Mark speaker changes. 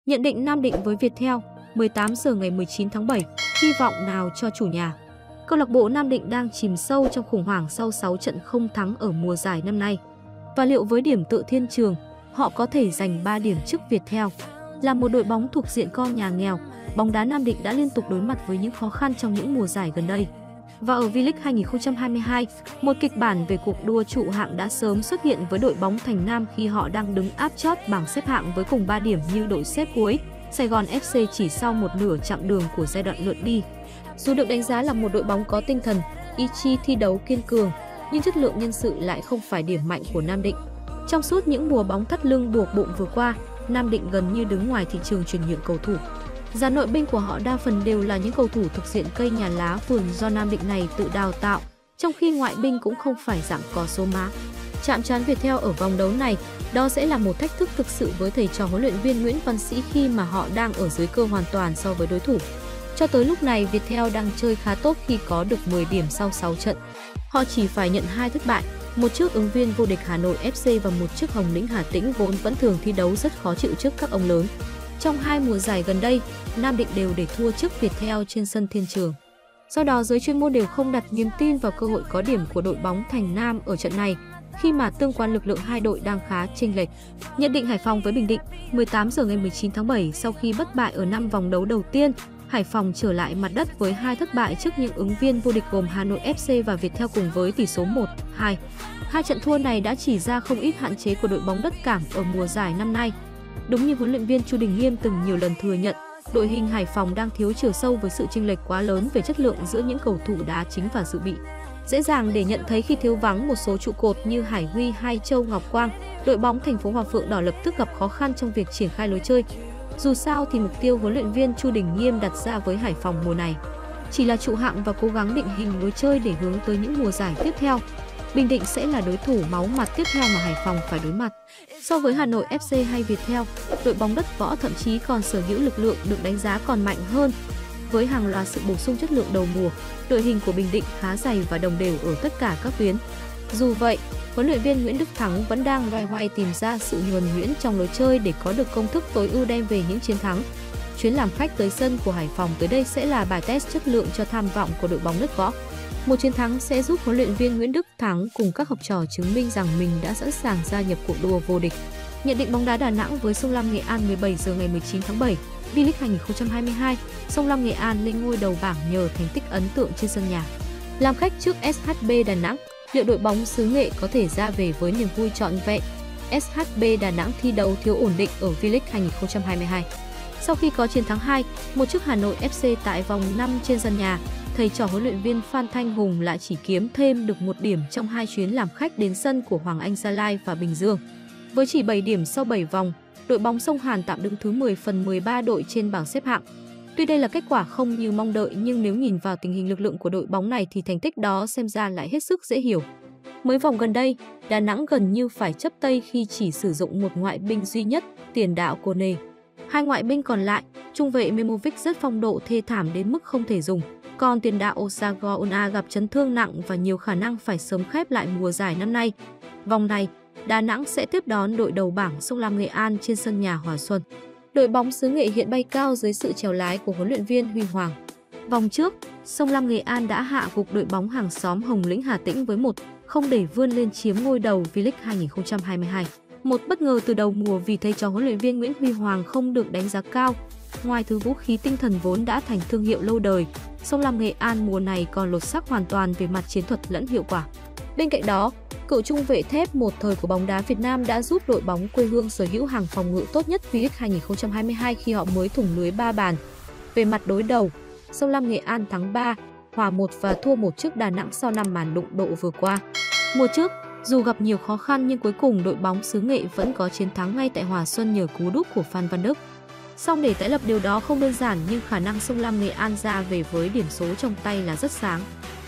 Speaker 1: Nhận định Nam Định với Viettel, 18 giờ ngày 19 tháng 7, hy vọng nào cho chủ nhà. Câu lạc bộ Nam Định đang chìm sâu trong khủng hoảng sau 6 trận không thắng ở mùa giải năm nay. Và liệu với điểm tựa Thiên Trường, họ có thể giành 3 điểm trước Viettel? Là một đội bóng thuộc diện con nhà nghèo, bóng đá Nam Định đã liên tục đối mặt với những khó khăn trong những mùa giải gần đây. Và ở V-League 2022, một kịch bản về cuộc đua trụ hạng đã sớm xuất hiện với đội bóng Thành Nam khi họ đang đứng áp chót bảng xếp hạng với cùng 3 điểm như đội xếp cuối, Sài Gòn FC chỉ sau một nửa chặng đường của giai đoạn lượt đi. Dù được đánh giá là một đội bóng có tinh thần, ý chí thi đấu kiên cường, nhưng chất lượng nhân sự lại không phải điểm mạnh của Nam Định. Trong suốt những mùa bóng thắt lưng buộc bụng vừa qua, Nam Định gần như đứng ngoài thị trường chuyển nhượng cầu thủ. Dàn nội binh của họ đa phần đều là những cầu thủ thuộc diện cây nhà lá vườn do Nam Định này tự đào tạo, trong khi ngoại binh cũng không phải dạng có số má. Chạm trán Viettel ở vòng đấu này, đó sẽ là một thách thức thực sự với thầy trò huấn luyện viên Nguyễn Văn Sĩ khi mà họ đang ở dưới cơ hoàn toàn so với đối thủ. Cho tới lúc này, Viettel đang chơi khá tốt khi có được 10 điểm sau 6 trận. Họ chỉ phải nhận 2 thất bại, một trước ứng viên vô địch Hà Nội FC và một trước Hồng Lĩnh Hà Tĩnh vốn vẫn thường thi đấu rất khó chịu trước các ông lớn. Trong 2 mùa giải gần đây, Nam Định đều để thua trước Viettel trên sân Thiên Trường. Do đó, giới chuyên môn đều không đặt niềm tin vào cơ hội có điểm của đội bóng Thành Nam ở trận này, khi mà tương quan lực lượng hai đội đang khá chênh lệch. Nhận định Hải Phòng với Bình Định, 18 giờ ngày 19 tháng 7, sau khi bất bại ở 5 vòng đấu đầu tiên, Hải Phòng trở lại mặt đất với 2 thất bại trước những ứng viên vô địch gồm Hà Nội FC và Viettel cùng với tỷ số 1-2. Hai trận thua này đã chỉ ra không ít hạn chế của đội bóng đất cảng ở mùa giải năm nay. Đúng như huấn luyện viên Chu Đình Nghiêm từng nhiều lần thừa nhận, đội hình Hải Phòng đang thiếu chiều sâu với sự chênh lệch quá lớn về chất lượng giữa những cầu thủ đá chính và dự bị. Dễ dàng để nhận thấy khi thiếu vắng một số trụ cột như Hải Huy hay Châu Ngọc Quang, đội bóng thành phố Hòa Phượng Đỏ lập tức gặp khó khăn trong việc triển khai lối chơi. Dù sao thì mục tiêu huấn luyện viên Chu Đình Nghiêm đặt ra với Hải Phòng mùa này chỉ là trụ hạng và cố gắng định hình lối chơi để hướng tới những mùa giải tiếp theo. Bình Định sẽ là đối thủ máu mặt tiếp theo mà Hải Phòng phải đối mặt. So với Hà Nội FC hay Viettel, đội bóng đất võ thậm chí còn sở hữu lực lượng được đánh giá còn mạnh hơn. Với hàng loạt sự bổ sung chất lượng đầu mùa, đội hình của Bình Định khá dày và đồng đều ở tất cả các tuyến. Dù vậy, huấn luyện viên Nguyễn Đức Thắng vẫn đang loay hoay tìm ra sự nhuần nhuyễn trong lối chơi để có được công thức tối ưu đem về những chiến thắng. Chuyến làm khách tới sân của Hải Phòng tới đây sẽ là bài test chất lượng cho tham vọng của đội bóng đất võ. Một chiến thắng sẽ giúp huấn luyện viên Nguyễn Đức Thắng cùng các học trò chứng minh rằng mình đã sẵn sàng gia nhập cuộc đua vô địch. Nhận định bóng đá Đà Nẵng với Sông Lam Nghệ An, 17 giờ ngày 19 tháng 7, V-League 2022, Sông Lam Nghệ An lên ngôi đầu bảng nhờ thành tích ấn tượng trên sân nhà. Làm khách trước SHB Đà Nẵng, liệu đội bóng xứ Nghệ có thể ra về với niềm vui trọn vẹn? SHB Đà Nẵng thi đấu thiếu ổn định ở V-League 2022. Sau khi có chiến thắng 2-1 trước Hà Nội FC tại vòng 5 trên sân nhà, thầy trò huấn luyện viên Phan Thanh Hùng lại chỉ kiếm thêm được 1 điểm trong 2 chuyến làm khách đến sân của Hoàng Anh Gia Lai và Bình Dương. Với chỉ 7 điểm sau 7 vòng, đội bóng Sông Hàn tạm đứng thứ 10 phần 13 đội trên bảng xếp hạng. Tuy đây là kết quả không như mong đợi nhưng nếu nhìn vào tình hình lực lượng của đội bóng này thì thành tích đó xem ra lại hết sức dễ hiểu. Mới vòng gần đây, Đà Nẵng gần như phải chấp tay khi chỉ sử dụng một ngoại binh duy nhất, tiền đạo Kone. Hai ngoại binh còn lại, trung vệ Memovic rất phong độ thê thảm đến mức không thể dùng. Còn tiền đạo Osago Ona gặp chấn thương nặng và nhiều khả năng phải sớm khép lại mùa giải năm nay. Vòng này, Đà Nẵng sẽ tiếp đón đội đầu bảng Sông Lam Nghệ An trên sân nhà Hòa Xuân. Đội bóng xứ Nghệ hiện bay cao dưới sự chèo lái của huấn luyện viên Huy Hoàng. Vòng trước, Sông Lam Nghệ An đã hạ gục đội bóng hàng xóm Hồng Lĩnh Hà Tĩnh với 1-0 để vươn lên chiếm ngôi đầu V-League 2022. Một bất ngờ từ đầu mùa vì thầy trò huấn luyện viên Nguyễn Huy Hoàng không được đánh giá cao. Ngoài thứ vũ khí tinh thần vốn đã thành thương hiệu lâu đời, Sông Lam Nghệ An mùa này còn lột xác hoàn toàn về mặt chiến thuật lẫn hiệu quả. Bên cạnh đó, cựu trung vệ thép một thời của bóng đá Việt Nam đã giúp đội bóng quê hương sở hữu hàng phòng ngự tốt nhất V-League 2022 khi họ mới thủng lưới 3 bàn. Về mặt đối đầu, Sông Lam Nghệ An thắng 3, hòa 1 và thua 1 trước Đà Nẵng sau 5 màn đụng độ vừa qua. Mùa trước, dù gặp nhiều khó khăn nhưng cuối cùng đội bóng xứ Nghệ vẫn có chiến thắng ngay tại Hòa Xuân nhờ cú đúp của Phan Văn Đức. Song để tái lập điều đó không đơn giản nhưng khả năng Sông Lam Nghệ An ra về với điểm số trong tay là rất sáng.